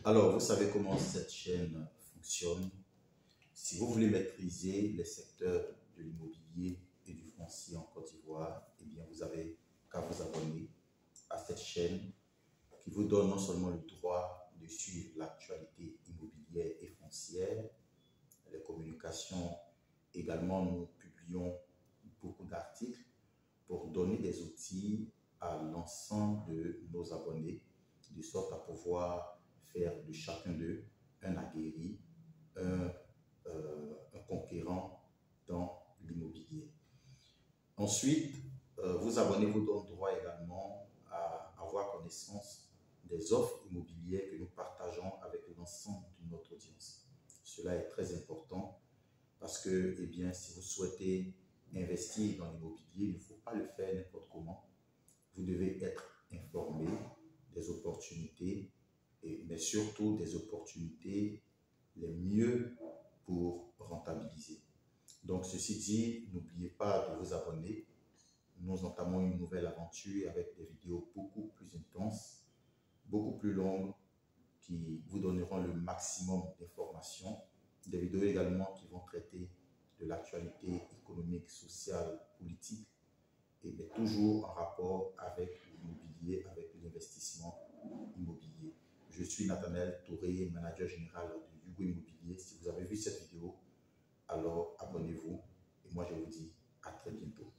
Alors, vous savez comment cette chaîne fonctionne. Si vous voulez maîtriser les secteurs de l'immobilier et du foncier en Côte d'Ivoire, eh bien, vous avez qu'à vous abonner à cette chaîne qui vous donne non seulement le droit de suivre l'actualité immobilière et foncière, les communications. Également, nous publions beaucoup d'articles pour donner des outils à l'ensemble de nos abonnés, de sorte à pouvoir faire de chacun d'eux un aguerri, un conquérant dans l'immobilier. Ensuite, vous abonner vous donne droit également à avoir connaissance des offres immobilières que nous partageons avec l'ensemble de notre audience. Cela est très important parce que, eh bien, si vous souhaitez investir dans l'immobilier, il ne faut pas le faire n'importe comment. Vous devez être informé des opportunités, mais surtout des opportunités les mieux pour rentabiliser. Donc, ceci dit, n'oubliez pas de vous abonner. Nous entamons une nouvelle aventure avec des vidéos beaucoup plus intenses, beaucoup plus longues, qui vous donneront le maximum d'informations. Des vidéos également qui vont traiter de l'actualité économique, sociale, politique, et mais toujours en rapport avec l'immobilier, avec l'investissement immobilier. Je suis Nathanaël Touré, manager général de Hugo Immobilier. Si vous avez vu cette vidéo, alors abonnez-vous et moi je vous dis à très bientôt.